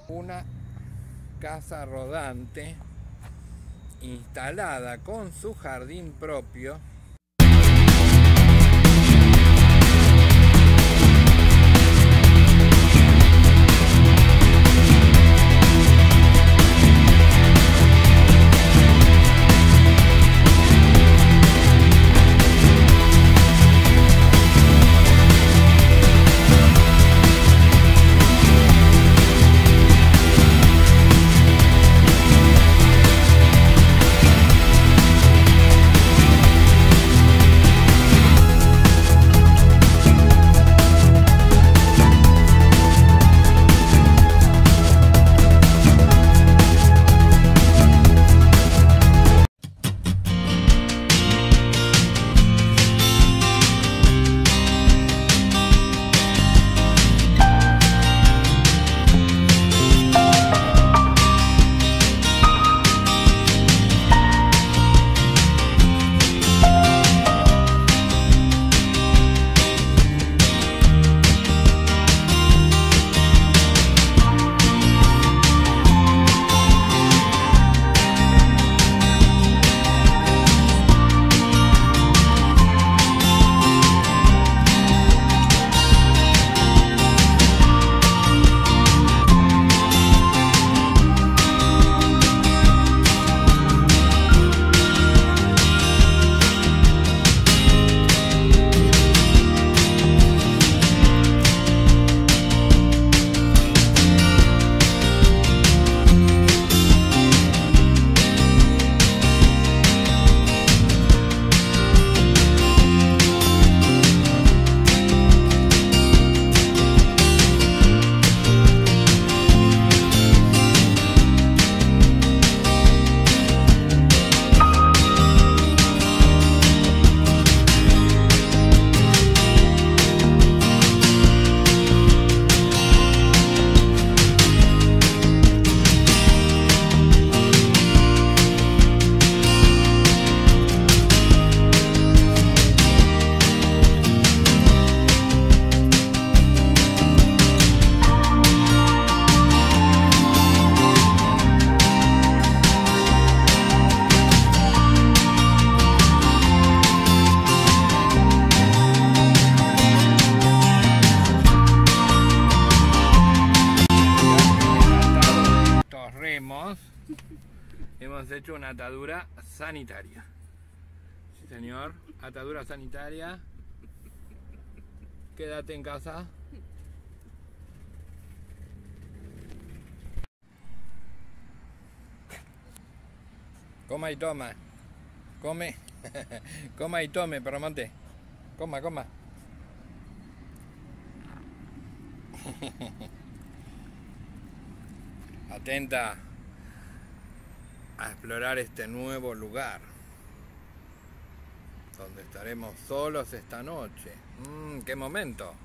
Una casa rodante instalada con su jardín propio. Hemos hecho una atadura sanitaria. Sí, señor, atadura sanitaria. Quédate en casa. Coma y toma. Come. Coma y tome, Perromonte. Coma, coma. Atenta a explorar este nuevo lugar donde estaremos solos esta noche. ¡Qué momento!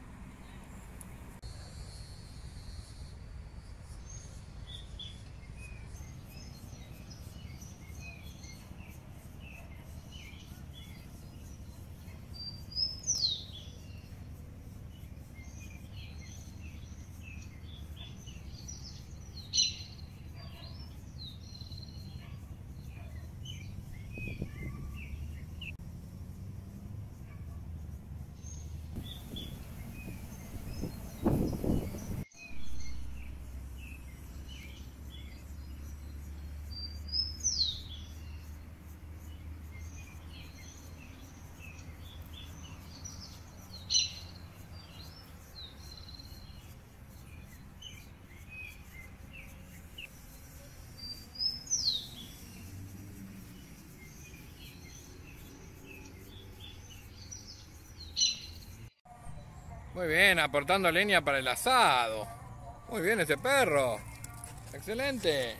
Muy bien, aportando leña para el asado. Muy bien ese perro. Excelente.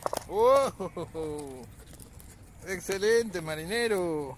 Excelente, marinero.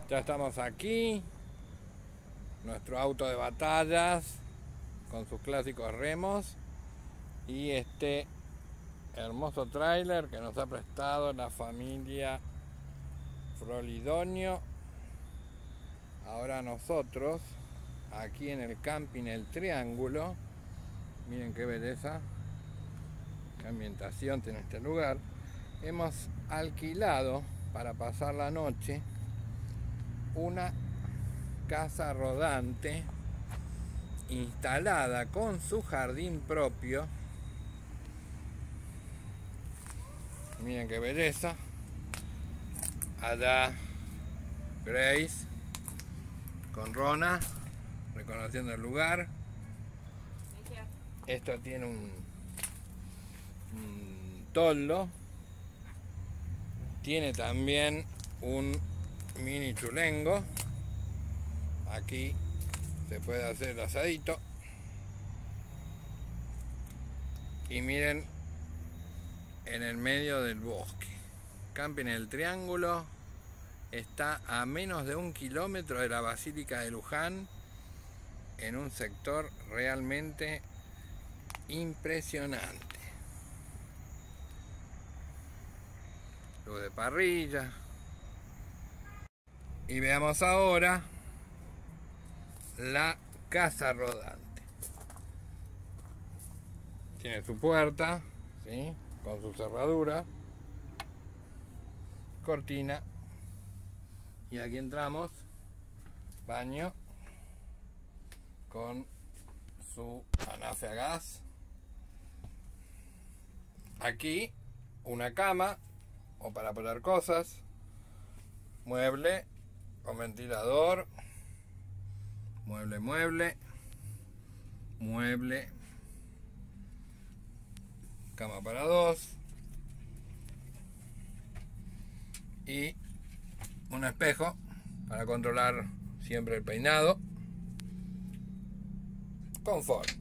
Ya estamos aquí. Nuestro auto de batallas con sus clásicos remos. Y este hermoso tráiler que nos ha prestado la familia Frolidonio. Ahora nosotros, aquí en el camping El Triángulo, miren qué belleza, qué ambientación tiene este lugar. Hemos alquilado para pasar la noche una casa rodante instalada con su jardín propio. Miren qué belleza. Allá Grace con Rona reconociendo el lugar. Esto tiene un toldo. Tiene también un mini chulengo. Aquí se puede hacer el asadito. Y miren, en el medio del bosque. Camping El Triángulo. Está a menos de 1 kilómetro de la Basílica de Luján. En un sector realmente impresionante. Luz de parrilla. Y veamos ahora la casa rodante. Tiene su puerta, ¿sí? Con su cerradura, cortina. Y aquí entramos, baño con su anafe a gas. Aquí una cama o para poner cosas, mueble con ventilador, mueble, cama para dos y un espejo para controlar siempre el peinado. Confort.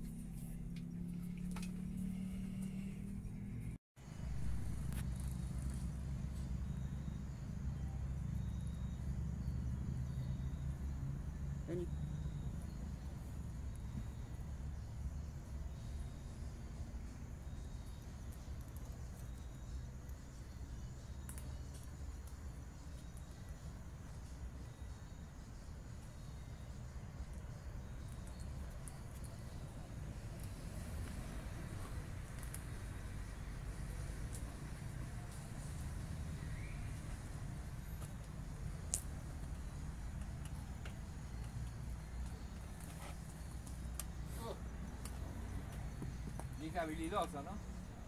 Dije habilidoso, ¿no?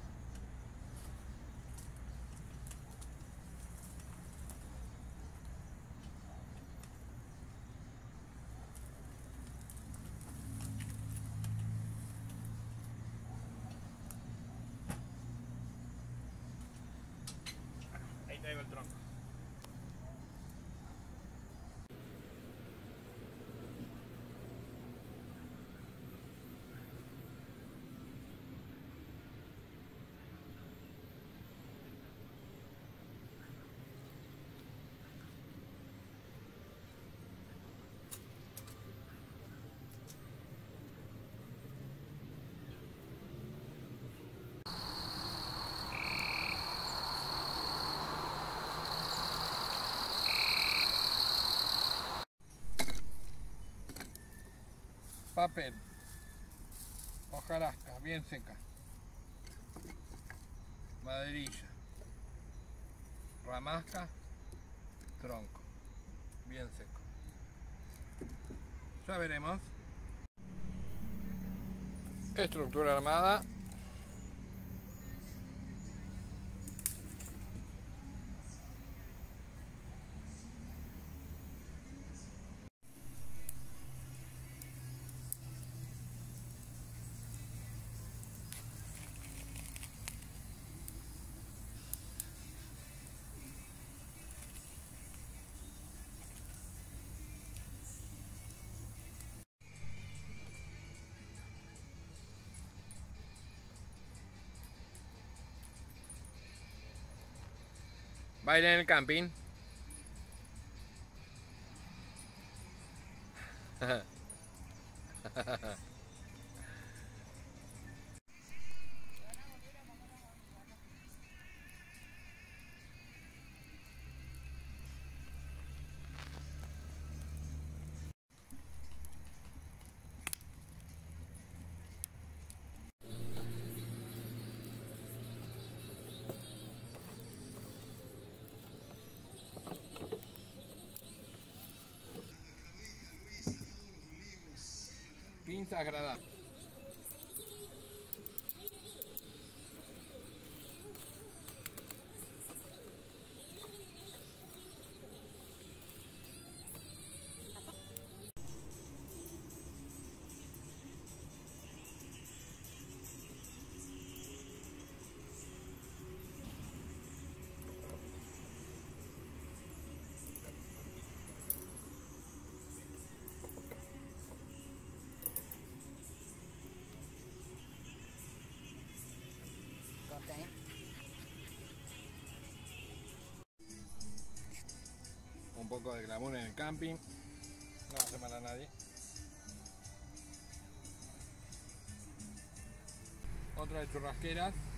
Ahí traigo el tronco. Papel, hojarasca bien seca, maderilla, ramasca, tronco bien seco. Ya veremos. Estructura armada. Baile en el camping. Pinzas gradadas. Corta, ¿eh? Un poco de glamour en el camping. No hace mal a nadie. Otra de churrasqueras.